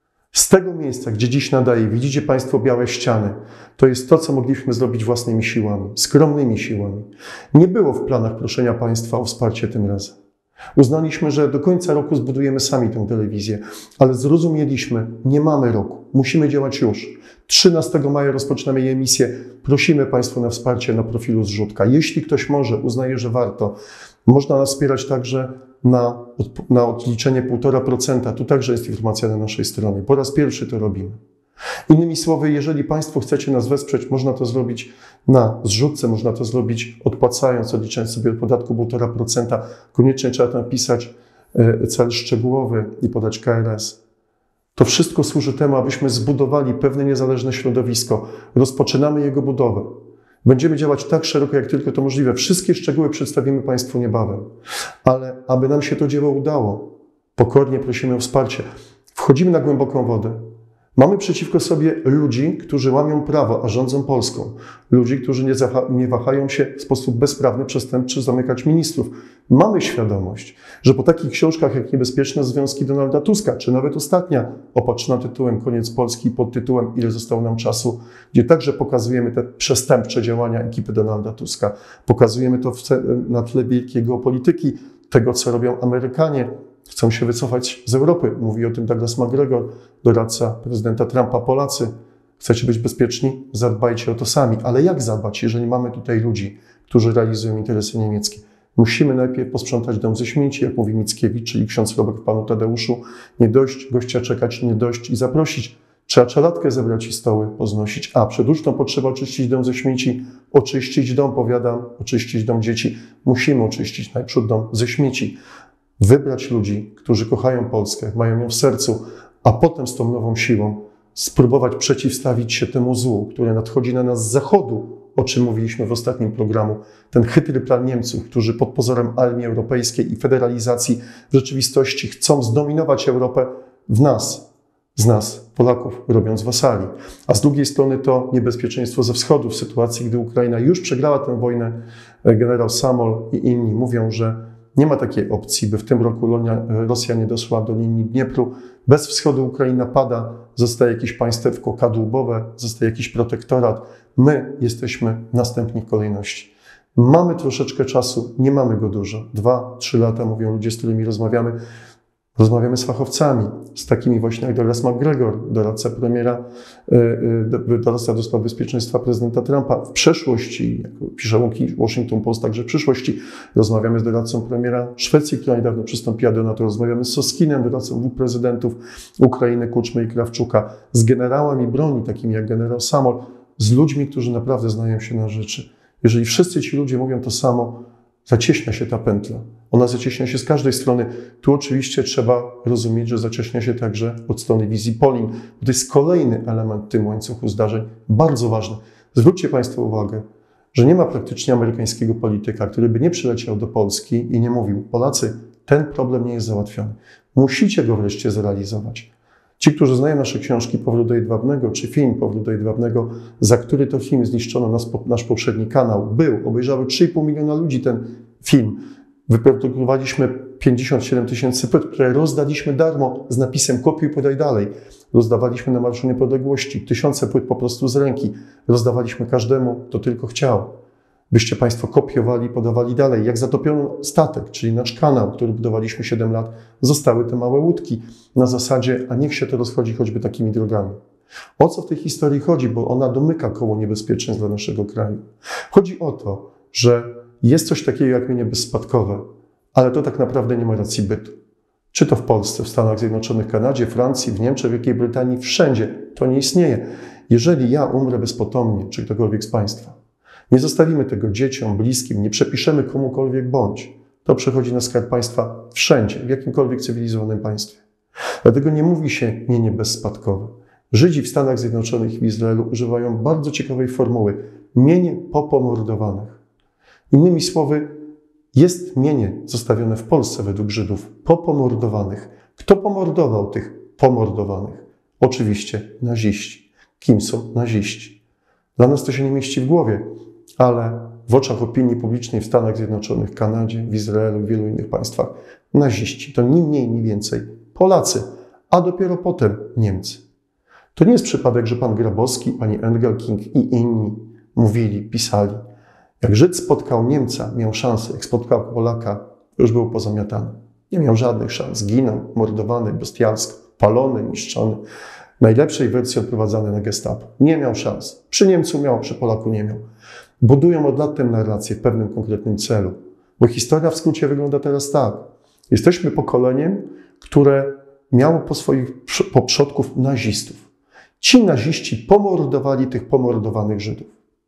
Z tego miejsca, gdzie dziś nadaję, widzicie Państwo białe ściany. To jest to, co mogliśmy zrobić własnymi siłami, skromnymi siłami. Nie było w planach proszenia Państwa o wsparcie tym razem. Uznaliśmy, że do końca roku zbudujemy sami tę telewizję, ale zrozumieliśmy, nie mamy roku, musimy działać już. trzynastego maja rozpoczynamy jej emisję. Prosimy Państwa na wsparcie na profilu Zrzutka. Jeśli ktoś może, uznaje, że warto, można nas wspierać także na, na odliczenie półtora procenta. Tu także jest informacja na naszej stronie. Po raz pierwszy to robimy. Innymi słowy, jeżeli Państwo chcecie nas wesprzeć, można to zrobić na zrzutce, można to zrobić odpłacając, odliczając sobie od podatku półtora procenta. Koniecznie trzeba napisać cel szczegółowy i podać K R S. To wszystko służy temu, abyśmy zbudowali pewne niezależne środowisko. Rozpoczynamy jego budowę. Będziemy działać tak szeroko, jak tylko to możliwe. Wszystkie szczegóły przedstawimy Państwu niebawem. Ale aby nam się to dzieło udało, pokornie prosimy o wsparcie. Wchodzimy na głęboką wodę. Mamy przeciwko sobie ludzi, którzy łamią prawo, a rządzą Polską. Ludzi, którzy nie, nie wahają się w sposób bezprawny, przestępczy zamykać ministrów. Mamy świadomość, że po takich książkach jak Niebezpieczne związki Donalda Tuska, czy nawet ostatnia opatrzona tytułem Koniec Polski pod tytułem Ile zostało nam czasu, gdzie także pokazujemy te przestępcze działania ekipy Donalda Tuska. Pokazujemy to w, na tle wielkiej geopolityki, tego co robią Amerykanie. Chcą się wycofać z Europy. Mówi o tym Douglas McGregor, doradca prezydenta Trumpa. Polacy, chcecie być bezpieczni? Zadbajcie o to sami. Ale jak zadbać, jeżeli mamy tutaj ludzi, którzy realizują interesy niemieckie? Musimy najpierw posprzątać dom ze śmieci, jak mówi Mickiewicz, czyli ksiądz Robert panu Tadeuszu. Nie dość gościa czekać, nie dość i zaprosić. Trzeba czeladkę zebrać i stoły poznosić. A przed ucztą potrzeba oczyścić dom ze śmieci, oczyścić dom, powiadam, oczyścić dom dzieci. Musimy oczyścić najpierw dom ze śmieci. Wybrać ludzi, którzy kochają Polskę, mają ją w sercu, a potem z tą nową siłą spróbować przeciwstawić się temu złu, które nadchodzi na nas z zachodu, o czym mówiliśmy w ostatnim programu. Ten chytry plan Niemców, którzy pod pozorem armii europejskiej i federalizacji w rzeczywistości chcą zdominować Europę w nas, z nas, Polaków, robiąc wasali. A z drugiej strony to niebezpieczeństwo ze wschodu w sytuacji, gdy Ukraina już przegrała tę wojnę. Generał Samol i inni mówią, że nie ma takiej opcji, by w tym roku Rosja nie doszła do linii Dniepru. Bez wschodu Ukraina pada, zostaje jakieś państewko kadłubowe, zostaje jakiś protektorat. My jesteśmy następni w kolejności. Mamy troszeczkę czasu, nie mamy go dużo. Dwa, trzy lata, mówią ludzie, z którymi rozmawiamy. Rozmawiamy z fachowcami, z takimi właśnie jak Douglas McGregor, doradca premiera, doradca do spraw bezpieczeństwa prezydenta Trumpa. W przeszłości, jak pisze Washington Post, także w przyszłości rozmawiamy z doradcą premiera Szwecji, która niedawno przystąpiła do NATO. Rozmawiamy z Soskinem, doradcą dwóch prezydentów Ukrainy, Kuczmy i Krawczuka, z generałami broni, takimi jak generał Samol, z ludźmi, którzy naprawdę znają się na rzeczy. Jeżeli wszyscy ci ludzie mówią to samo, zacieśnia się ta pętla. Ona zacieśnia się z każdej strony. Tu oczywiście trzeba rozumieć, że zacieśnia się także od strony wizji Polin. To jest kolejny element w tym łańcuchu zdarzeń, bardzo ważny. Zwróćcie Państwo uwagę, że nie ma praktycznie amerykańskiego polityka, który by nie przyleciał do Polski i nie mówił: Polacy, ten problem nie jest załatwiony. Musicie go wreszcie zrealizować. Ci, którzy znają nasze książki Powrót do Jedwabnego, czy film Powrót do Jedwabnego, za który to film zniszczono nasz, nasz poprzedni kanał, był, obejrzały trzy i pół miliona ludzi ten film. Wyprodukowaliśmy pięćdziesiąt siedem tysięcy płyt, które rozdaliśmy darmo z napisem kopiuj, podaj dalej. Rozdawaliśmy na Marszu Niepodległości, tysiące płyt po prostu z ręki. Rozdawaliśmy każdemu, kto tylko chciał. Byście Państwo kopiowali, podawali dalej. Jak zatopiono statek, czyli nasz kanał, który budowaliśmy siedem lat, zostały te małe łódki na zasadzie, a niech się to rozchodzi choćby takimi drogami. O co w tej historii chodzi? Bo ona domyka koło niebezpieczeństw dla naszego kraju. Chodzi o to, że jest coś takiego jak mienie bezspadkowe, ale to tak naprawdę nie ma racji bytu. Czy to w Polsce, w Stanach Zjednoczonych, Kanadzie, Francji, w Niemczech, w Wielkiej Brytanii, wszędzie to nie istnieje. Jeżeli ja umrę bezpotomnie, czy ktokolwiek z Państwa, nie zostawimy tego dzieciom, bliskim, nie przepiszemy komukolwiek bądź, to przechodzi na skarb państwa wszędzie, w jakimkolwiek cywilizowanym państwie. Dlatego nie mówi się mienie bezspadkowe. Żydzi w Stanach Zjednoczonych i w Izraelu używają bardzo ciekawej formuły: mienie popomordowanych. Innymi słowy, jest mienie zostawione w Polsce według Żydów popomordowanych. Kto pomordował tych pomordowanych? Oczywiście naziści. Kim są naziści? Dla nas to się nie mieści w głowie, ale w oczach opinii publicznej w Stanach Zjednoczonych, Kanadzie, w Izraelu i wielu innych państwach naziści to ni mniej, ni więcej Polacy, a dopiero potem Niemcy. To nie jest przypadek, że pan Grabowski, pani Engelking i inni mówili, pisali: jak Żyd spotkał Niemca, miał szansę, jak spotkał Polaka, już był pozamiatany. Nie miał żadnych szans, zginął, mordowany, bestialsko, palony, niszczony. W najlepszej wersji odprowadzany na gestapo. Nie miał szans. Przy Niemcu miał, przy Polaku nie miał. Budują od lat tę narrację w pewnym konkretnym celu. Bo historia w skrócie wygląda teraz tak. Jesteśmy pokoleniem, które miało po swoich po przodków nazistów. Ci naziści pomordowali tych pomordowanych Żydów.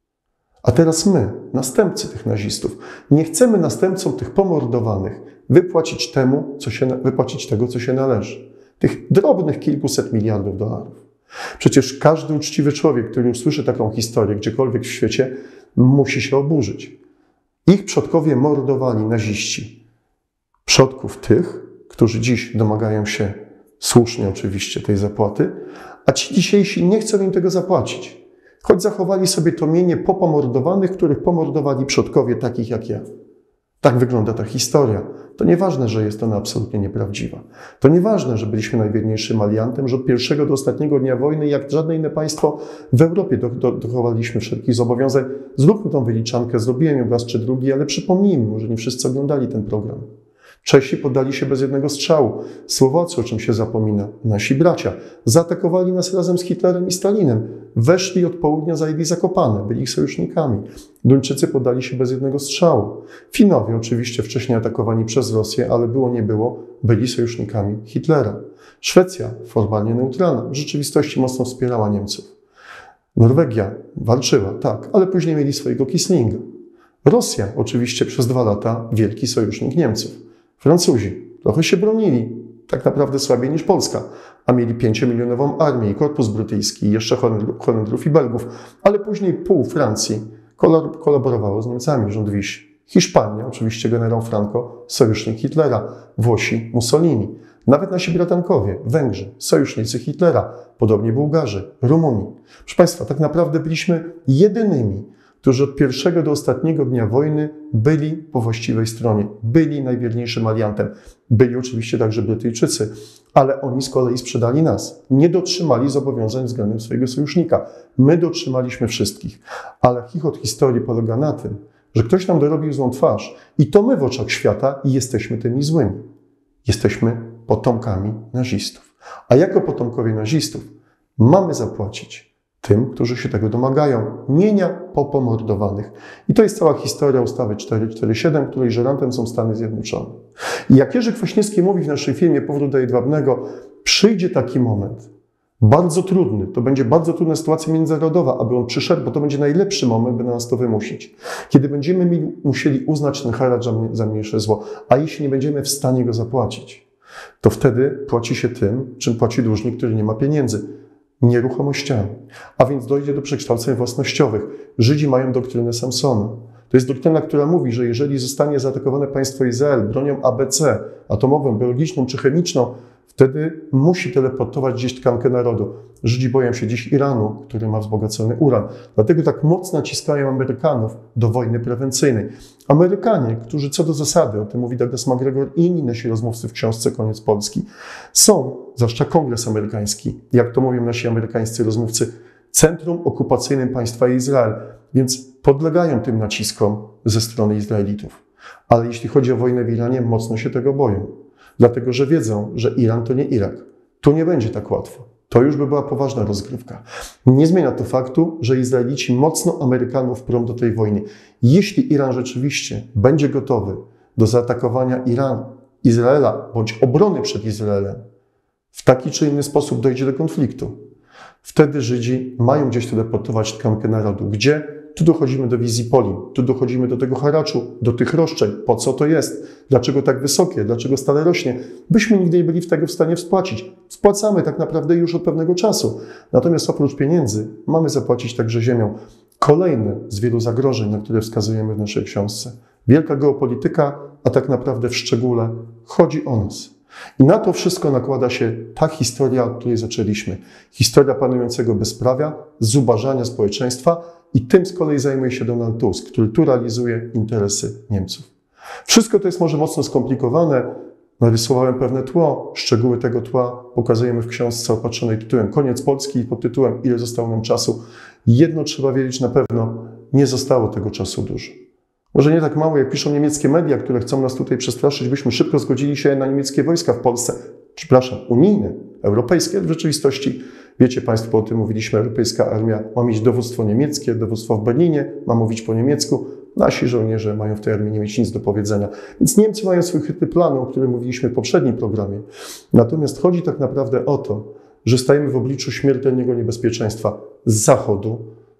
A teraz my, następcy tych nazistów, nie chcemy następcom tych pomordowanych wypłacić temu, co się, wypłacić tego, co się należy. Tych drobnych kilkuset miliardów dolarów. Przecież każdy uczciwy człowiek, który usłyszy taką historię gdziekolwiek w świecie, musi się oburzyć. Ich przodkowie mordowali naziści. Przodków tych, którzy dziś domagają się, słusznie oczywiście, tej zapłaty, a ci dzisiejsi nie chcą im tego zapłacić. Choć zachowali sobie to mienie popomordowanych, których pomordowali przodkowie takich jak ja. Tak wygląda ta historia. To nieważne, że jest ona absolutnie nieprawdziwa. To nieważne, że byliśmy najwierniejszym aliantem, że od pierwszego do ostatniego dnia wojny, jak żadne inne państwo w Europie, do, do, dochowaliśmy wszelkich zobowiązań. Zróbmy tą wyliczankę, zrobiłem ją raz czy drugi, ale przypomnijmy, może nie wszyscy oglądali ten program. Czesi poddali się bez jednego strzału. Słowacy, o czym się zapomina, nasi bracia, zaatakowali nas razem z Hitlerem i Stalinem. Weszli od południa, zajęli Zakopane, byli ich sojusznikami. Duńczycy poddali się bez jednego strzału. Finowie, oczywiście wcześniej atakowani przez Rosję, ale było nie było, byli sojusznikami Hitlera. Szwecja, formalnie neutralna, w rzeczywistości mocno wspierała Niemców. Norwegia walczyła, tak, ale później mieli swojego Kisslinga. Rosja, oczywiście przez dwa lata wielki sojusznik Niemców. Francuzi trochę się bronili, tak naprawdę słabiej niż Polska, a mieli pięciomilionową armię i korpus brytyjski, i jeszcze Holendrów i Belgów, ale później pół Francji, kolaborowało z Niemcami, rząd Vichy. Hiszpania, oczywiście generał Franco, sojusznik Hitlera. Włosi, Mussolini. Nawet nasi bratankowie, Węgrzy, sojusznicy Hitlera. Podobnie Bułgarzy, Rumuni. Proszę Państwa, tak naprawdę byliśmy jedynymi, którzy od pierwszego do ostatniego dnia wojny byli po właściwej stronie, byli najwierniejszym aliantem. Byli oczywiście także Brytyjczycy, ale oni z kolei sprzedali nas. Nie dotrzymali zobowiązań względem swojego sojusznika. My dotrzymaliśmy wszystkich. Ale chichot historii polega na tym, że ktoś nam dorobił złą twarz i to my w oczach świata jesteśmy tymi złymi. Jesteśmy potomkami nazistów. A jako potomkowie nazistów mamy zapłacić tym, którzy się tego domagają, mienia po pomordowanych. I to jest cała historia ustawy cztery cztery siedem, której żerantem są Stany Zjednoczone. I jak Jerzy Kwaśniewski mówi w naszym filmie Powrót do Jedwabnego, przyjdzie taki moment, bardzo trudny, to będzie bardzo trudna sytuacja międzynarodowa, aby on przyszedł, bo to będzie najlepszy moment, by na nas to wymusić. Kiedy będziemy mieli, musieli uznać ten haracz za mniejsze zło, a jeśli nie będziemy w stanie go zapłacić, to wtedy płaci się tym, czym płaci dłużnik, który nie ma pieniędzy. Nieruchomościami. A więc dojdzie do przekształceń własnościowych. Żydzi mają doktrynę Samsona. To jest doktryna, która mówi, że jeżeli zostanie zaatakowane państwo Izrael bronią A B C, atomową, biologiczną czy chemiczną, wtedy musi teleportować gdzieś tkankę narodu. Żydzi boją się dziś Iranu, który ma wzbogacony uran. Dlatego tak mocno naciskają Amerykanów do wojny prewencyjnej. Amerykanie, którzy co do zasady, o tym mówi Douglas MacGregor i inni nasi rozmówcy w książce Koniec Polski, są, zwłaszcza Kongres Amerykański, jak to mówią nasi amerykańscy rozmówcy, centrum okupacyjnym państwa Izrael, więc podlegają tym naciskom ze strony Izraelitów. Ale jeśli chodzi o wojnę w Iranie, mocno się tego boją. Dlatego, że wiedzą, że Iran to nie Irak. Tu nie będzie tak łatwo. To już by była poważna rozgrywka. Nie zmienia to faktu, że Izraelici mocno Amerykanów prą do tej wojny. Jeśli Iran rzeczywiście będzie gotowy do zaatakowania Iran, Izraela bądź obrony przed Izraelem, w taki czy inny sposób dojdzie do konfliktu. Wtedy Żydzi mają gdzieś teleportować tkankę narodu. Gdzie? Tu dochodzimy do wizji Polin, tu dochodzimy do tego haraczu, do tych roszczeń. Po co to jest? Dlaczego tak wysokie? Dlaczego stale rośnie? Byśmy nigdy nie byli tego w stanie spłacić. Spłacamy tak naprawdę już od pewnego czasu. Natomiast oprócz pieniędzy mamy zapłacić także ziemią. Kolejne z wielu zagrożeń, na które wskazujemy w naszej książce. Wielka geopolityka, a tak naprawdę w szczególe chodzi o nas. I na to wszystko nakłada się ta historia, od której zaczęliśmy. Historia panującego bezprawia, zubażania społeczeństwa i tym z kolei zajmuje się Donald Tusk, który tu realizuje interesy Niemców. Wszystko to jest może mocno skomplikowane. Narysowałem pewne tło. Szczegóły tego tła pokazujemy w książce opatrzonej tytułem Koniec Polski i pod tytułem Ile zostało nam czasu. Jedno trzeba wiedzieć na pewno, nie zostało tego czasu dużo. Może nie tak mało, jak piszą niemieckie media, które chcą nas tutaj przestraszyć, byśmy szybko zgodzili się na niemieckie wojska w Polsce. Przepraszam, unijne, europejskie. W rzeczywistości, wiecie Państwo, o tym mówiliśmy, europejska armia ma mieć dowództwo niemieckie, dowództwo w Berlinie, ma mówić po niemiecku. Nasi żołnierze mają w tej armii nie mieć nic do powiedzenia. Więc Niemcy mają swój chytry plan, o którym mówiliśmy w poprzednim programie. Natomiast chodzi tak naprawdę o to, że stajemy w obliczu śmiertelnego niebezpieczeństwa z zachodu,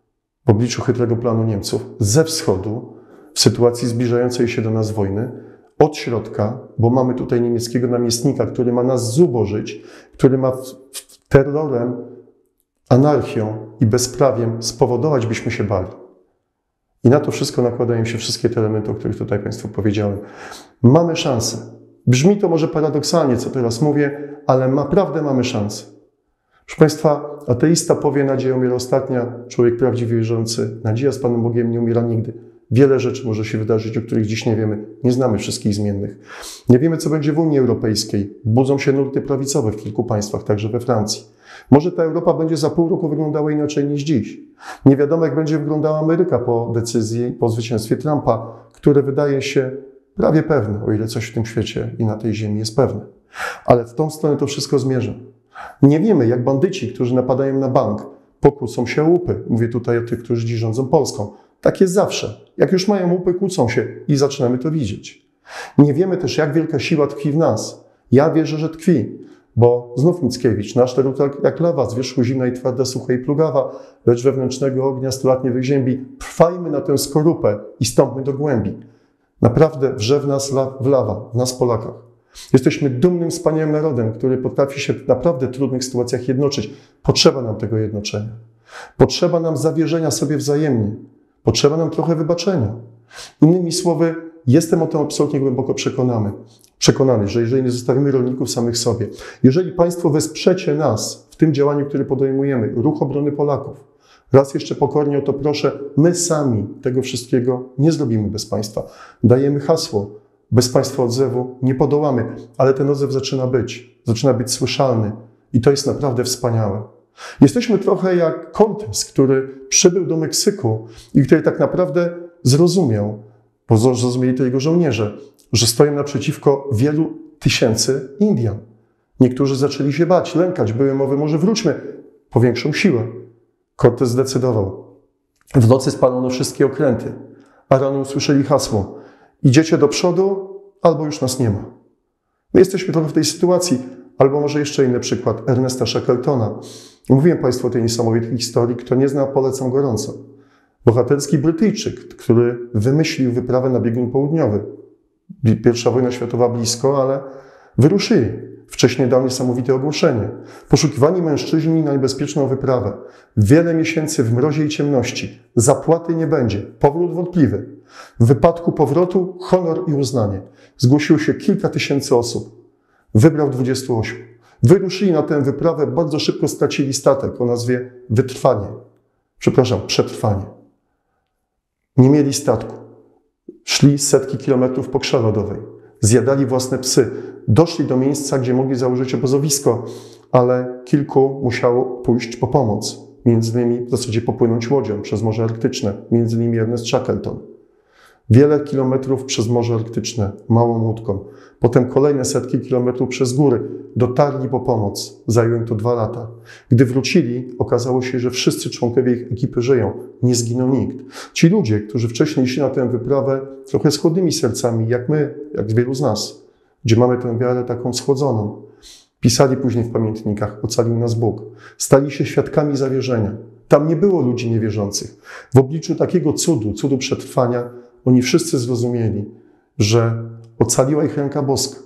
w obliczu chytrego planu Niemców, ze wschodu, w sytuacji zbliżającej się do nas wojny, od środka, bo mamy tutaj niemieckiego namiestnika, który ma nas zubożyć, który ma terrorem, anarchią i bezprawiem spowodować, byśmy się bali. I na to wszystko nakładają się wszystkie te elementy, o których tutaj Państwu powiedziałem. Mamy szansę. Brzmi to może paradoksalnie, co teraz mówię, ale naprawdę mamy szansę. Proszę Państwa, ateista powie, nadzieja umiera ostatnia, człowiek prawdziwie wierzący, nadzieja z Panem Bogiem nie umiera nigdy. Wiele rzeczy może się wydarzyć, o których dziś nie wiemy. Nie znamy wszystkich zmiennych. Nie wiemy, co będzie w Unii Europejskiej. Budzą się nurty prawicowe w kilku państwach, także we Francji. Może ta Europa będzie za pół roku wyglądała inaczej niż dziś. Nie wiadomo, jak będzie wyglądała Ameryka po decyzji, po zwycięstwie Trumpa, które wydaje się prawie pewne, o ile coś w tym świecie i na tej ziemi jest pewne. Ale w tą stronę to wszystko zmierza. Nie wiemy, jak bandyci, którzy napadają na bank, pokłócą się o łupy. Mówię tutaj o tych, którzy dziś rządzą Polską. Tak jest zawsze. Jak już mają łupy, kłócą się i zaczynamy to widzieć. Nie wiemy też, jak wielka siła tkwi w nas. Ja wierzę, że tkwi, bo znów Mickiewicz, nasz naród jak lawa, z wierzchu zimna i twarda, sucha i plugawa, lecz wewnętrznego ognia sto lat nie wyziębi. Trwajmy na tę skorupę i stąpmy do głębi. Naprawdę wrze w nas w lawa, w nas Polakach. Jesteśmy dumnym, wspaniałym narodem, który potrafi się w naprawdę trudnych sytuacjach jednoczyć. Potrzeba nam tego jednoczenia. Potrzeba nam zawierzenia sobie wzajemnie. Potrzeba nam trochę wybaczenia. Innymi słowy, jestem o tym absolutnie głęboko przekonany, przekonany, że jeżeli nie zostawimy rolników samych sobie, jeżeli Państwo wesprzecie nas w tym działaniu, które podejmujemy, Ruch Obrony Polaków, raz jeszcze pokornie o to proszę, my sami tego wszystkiego nie zrobimy bez Państwa. Dajemy hasło, bez Państwa odzewu nie podołamy, ale ten odzew zaczyna być, zaczyna być słyszalny i to jest naprawdę wspaniałe. Jesteśmy trochę jak Cortés, który przybył do Meksyku i który tak naprawdę zrozumiał, bo zrozumieli to jego żołnierze, że stoją naprzeciwko wielu tysięcy Indian. Niektórzy zaczęli się bać, lękać, były mowy, może wróćmy po większą siłę. Cortés zdecydował. W nocy spalono wszystkie okręty, a rano usłyszeli hasło: idziecie do przodu, albo już nas nie ma. My jesteśmy trochę w tej sytuacji, albo może jeszcze inny przykład Ernesta Shackletona. Mówiłem Państwu o tej niesamowitej historii, kto nie zna, polecam gorąco. Bohaterski Brytyjczyk, który wymyślił wyprawę na biegun południowy. Pierwsza wojna światowa blisko, ale wyruszyli. Wcześniej dał niesamowite ogłoszenie. Poszukiwani mężczyźni na niebezpieczną wyprawę. Wiele miesięcy w mrozie i ciemności. Zapłaty nie będzie. Powrót wątpliwy. W wypadku powrotu honor i uznanie. Zgłosiło się kilka tysięcy osób. Wybrał dwudziestu ośmiu. Wyruszyli na tę wyprawę, bardzo szybko stracili statek o nazwie Wytrwanie. Przepraszam, Przetrwanie. Nie mieli statku. Szli setki kilometrów po krze lodowej. Zjadali własne psy. Doszli do miejsca, gdzie mogli założyć obozowisko, ale kilku musiało pójść po pomoc. Między innymi w zasadzie popłynąć łodzią przez Morze Arktyczne. Między innymi Ernest Shackleton. Wiele kilometrów przez Morze Arktyczne, małą łódką. Potem kolejne setki kilometrów przez góry. Dotarli po pomoc. Zajęło im to dwa lata. Gdy wrócili, okazało się, że wszyscy członkowie ich ekipy żyją. Nie zginął nikt. Ci ludzie, którzy wcześniej szli na tę wyprawę trochę z chłodnymi sercami, jak my, jak wielu z nas, gdzie mamy tę wiarę taką schłodzoną, pisali później w pamiętnikach: ocalił nas Bóg. Stali się świadkami zawierzenia. Tam nie było ludzi niewierzących. W obliczu takiego cudu, cudu przetrwania, oni wszyscy zrozumieli, że ocaliła ich ręka boska.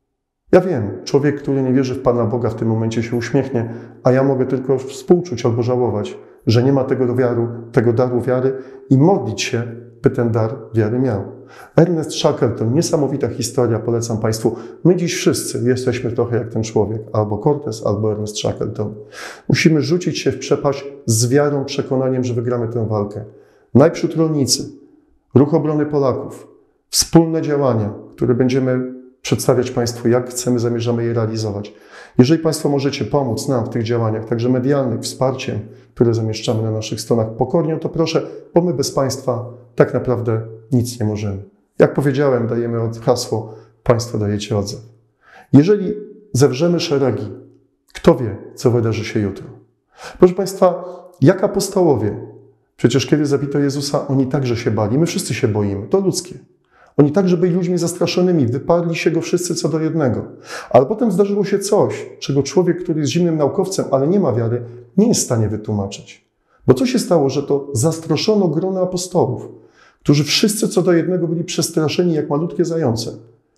Ja wiem, człowiek, który nie wierzy w Pana Boga, w tym momencie się uśmiechnie, a ja mogę tylko współczuć albo żałować, że nie ma tego, wiaru, tego daru wiary i modlić się, by ten dar wiary miał. Ernest Shackleton, niesamowita historia, polecam Państwu. My dziś wszyscy jesteśmy trochę jak ten człowiek, albo Cortés, albo Ernest Shackleton. Musimy rzucić się w przepaść z wiarą, przekonaniem, że wygramy tę walkę. Najprzód rolnicy, Ruch Obrony Polaków, wspólne działania, które będziemy przedstawiać Państwu, jak chcemy, zamierzamy je realizować. Jeżeli Państwo możecie pomóc nam w tych działaniach, także medialnych, wsparciem, które zamieszczamy na naszych stronach, pokornie o to proszę, bo my bez Państwa tak naprawdę nic nie możemy. Jak powiedziałem, dajemy hasło, Państwo dajecie odzew. Jeżeli zewrzemy szeregi, kto wie, co wydarzy się jutro? Proszę Państwa, jak apostołowie, przecież kiedy zabito Jezusa, oni także się bali, my wszyscy się boimy, to ludzkie. Oni także byli ludźmi zastraszonymi, wyparli się go wszyscy co do jednego. Ale potem zdarzyło się coś, czego człowiek, który jest zimnym naukowcem, ale nie ma wiary, nie jest w stanie wytłumaczyć. Bo co się stało, że to zastraszono grono apostołów, którzy wszyscy co do jednego byli przestraszeni jak malutkie zające.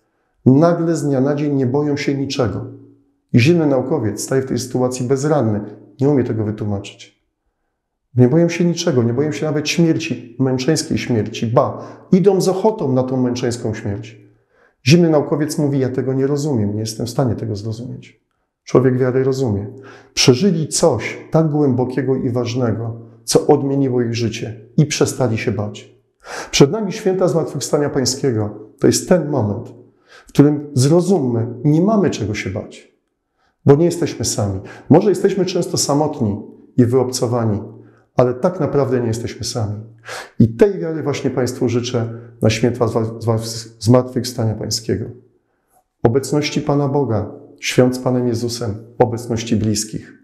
Nagle z dnia na dzień nie boją się niczego. I zimny naukowiec staje w tej sytuacji bezradny, nie umie tego wytłumaczyć. Nie boją się niczego, nie boją się nawet śmierci, męczeńskiej śmierci. Ba, idą z ochotą na tą męczeńską śmierć. Zimny naukowiec mówi: ja tego nie rozumiem, nie jestem w stanie tego zrozumieć. Człowiek wiary rozumie. Przeżyli coś tak głębokiego i ważnego, co odmieniło ich życie i przestali się bać. Przed nami święta Zmartwychwstania Pańskiego. To jest ten moment, w którym zrozummy, nie mamy czego się bać, bo nie jesteśmy sami. Może jesteśmy często samotni i wyobcowani, ale tak naprawdę nie jesteśmy sami. I tej wiary właśnie Państwu życzę na święta Zmartwychwstania Pańskiego. Obecności Pana Boga, świąt z Panem Jezusem, obecności bliskich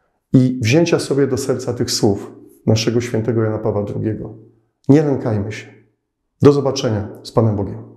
i wzięcia sobie do serca tych słów naszego świętego Jana Pawła drugiego. Nie lękajmy się. Do zobaczenia z Panem Bogiem.